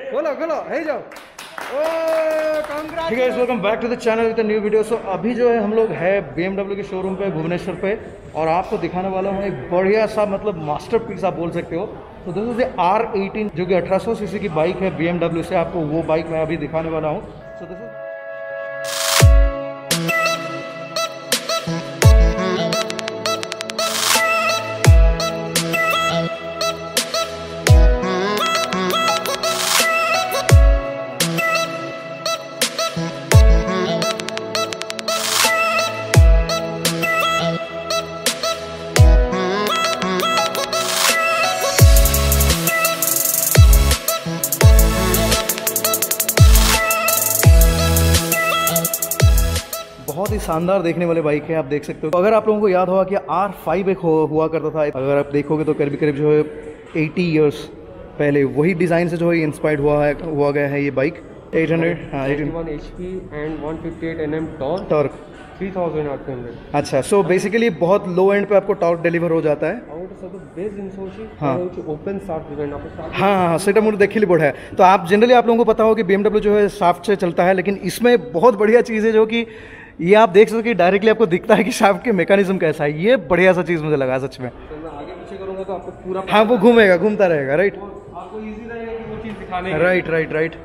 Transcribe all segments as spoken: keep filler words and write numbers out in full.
खोलो खोलो है जाओ। ठीक है, welcome back to the channel with new video. So अभी जो है हम लोग है बी एम डब्ल्यू के शोरूम पे भुवनेश्वर पे, और आपको दिखाने वाला हूँ एक बढ़िया सा मतलब मास्टरपीस आप बोल सकते हो। तो दिस इज आर एटीन जो कि अठारह सौ सीसी की बाइक है बी एम डब्ल्यू से। आपको वो बाइक मैं अभी दिखाने वाला हूँ। सो दिस इज बहुत ही शानदार देखने वाले बाइक है, आप देख सकते हो। अगर आप लोगों को याद होगा कि आर फाइव एक हुआ करता था, अगर आप देखोगे तो करीब करीब जो है अस्सी इयर्स पहले वही डिज़ाइन से जो है इंस्पायर्ड हुआ है हुआ गया है ये बाइक। एट हंड्रेड हाँ इक्यासी HP and one fifty eight NM torque torque three thousand RPM. अच्छा, सो बेसिकली बहुत लो एंड पे आपको टॉर्क डिलीवर हो जाता है। हाँ ओपन हाँ हाँ सेटा मुझे देखिए बोर्ड है। तो आप जनरली आप लोगों को पता हो कि बी एम डब्ल्यू जो है शाफ्ट से चलता है, लेकिन इसमें बहुत बढ़िया चीज़ है जो कि ये आप देख सकते हो कि डायरेक्टली आपको दिखता है कि शाफ्ट के मैकेनिज्म कैसा है। ये बढ़िया सा चीज़ मुझे लगा सच में। तो मैं आगे पीछे करूंगा तो आपको पूरा हाँ वो घूमेगा घूमता रहेगा। राइट, आपको इजी रहेगा कि वो चीज़ दिखाने की। राइट राइट राइट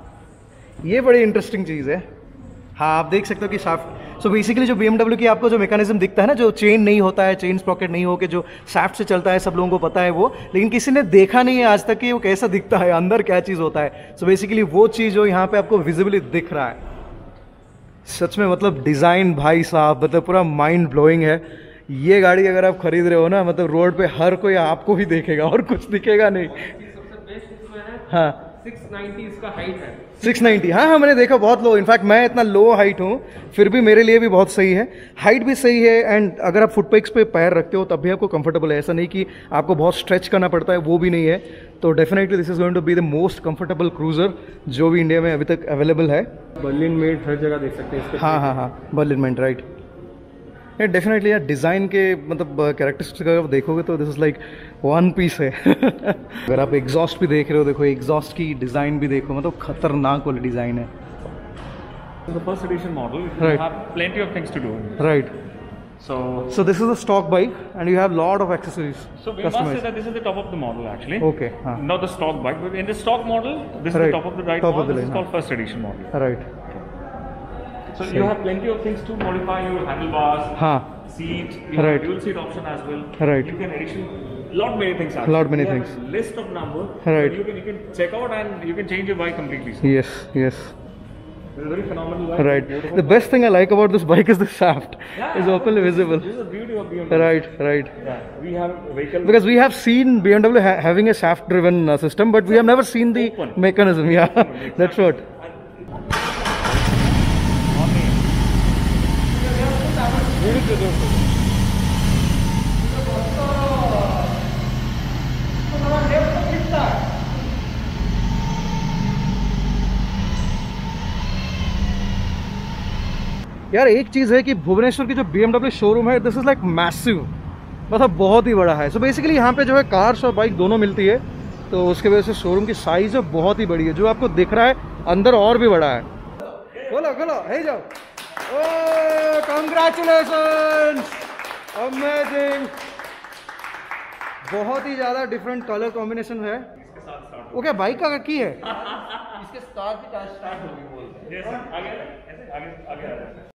ये बड़ी इंटरेस्टिंग चीज़ है। हाँ आप देख सकते हो कि शाफ्ट, सो बेसिकली जो बी एम डब्ल्यू की आपको जो मैकेनिज्म दिखता है ना, जो चेन नहीं होता है, चेन स्प्रॉकेट नहीं हो के जो शाफ्ट से चलता है, सब लोगों को पता है वो, लेकिन किसी ने देखा नहीं है आज तक कि वो कैसा दिखता है, अंदर क्या चीज़ होता है। सो बेसिकली वो चीज़ जो यहाँ पे आपको विजिबली दिख रहा है, सच में मतलब डिज़ाइन भाई साहब मतलब पूरा माइंड ब्लोइंग है। ये गाड़ी अगर आप खरीद रहे हो ना, मतलब रोड पे हर कोई आपको ही देखेगा और कुछ दिखेगा नहीं। सबसे बेस्ट इसमें है हाँ सिक्स नाइंटी इसका हाइट है। सिक्स नाइंटी हाँ हाँ मैंने देखा बहुत लो। इनफैक्ट मैं इतना लो हाइट हूँ फिर भी मेरे लिए भी बहुत सही है, हाइट भी सही है। एंड अगर आप फुटपेक्स पे पैर रखते हो तब भी आपको कंफर्टेबल है, ऐसा नहीं कि आपको बहुत स्ट्रेच करना पड़ता है, वो भी नहीं है। तो definitely this is going to be the most comfortable cruiser जो भी इंडिया में अभी तक अवेलेबल है। बर्लिन मेड हर जगह देख सकते हैं इसके। हाँ हाँ हाँ बर्लिन मेड राइट। ये डेफिनेटली यार डिज़ाइन के मतलब कैरेक्टरिस्टिक्स अगर आप देखोगे तो this is like one piece है। अगर आप एग्जॉस्ट भी देख रहे हो, देखो एग्जॉस्ट की डिज़ाइन भी देखो, मतलब खतरनाक वाली डिज़ाइन है। The first edition model, you Right. have plenty of things to do. Right. So, So this is a stock bike and you have lot of accessories so we must say customized. that this is the top of the model actually. Okay. हाँ. Not the stock bike, but in the stock model, this is Right. the top of the right Top of model. the This is line, called first edition model. Right. So you have plenty of things to modify your handlebars, हाँ. seat, you have Right. dual seat option as well. Right. You can addition lot many things. Actually. Lot many We have things. a list of number. Right. You can you can check out and you can change your bike completely. So Yes. Yes. it's a very phenomenal bike. Right. Beautiful The best thing I like about this bike is the shaft. Yeah, It's openly visible. This is the beauty of B M W. Right. Right. Yeah, we have a vehicle. Because we have seen B M W ha having a shaft-driven uh, system, but we have never seen the Open. mechanism. Yeah, that's what. यार एक चीज़ है कि भुवनेश्वर की जो B M W showroom है, this is like massive, मतलब बहुत ही बड़ा है। सो so बेसिकली यहाँ पे जो है कार्स और बाइक दोनों मिलती है, तो उसके वजह से शोरूम की साइज़ है बहुत ही बड़ी है। जो आपको दिख रहा है अंदर और भी बड़ा है। बोलो बोलो है जाओ। Oh congratulations, amazing. बहुत ही ज़्यादा डिफरेंट कलर कॉम्बिनेशन है। वो क्या बाइक का की है? इसके स्टार्ट भी स्टार्ट होगी बोल। Yes, आगे ऐसे आगे आगे आ रहा है।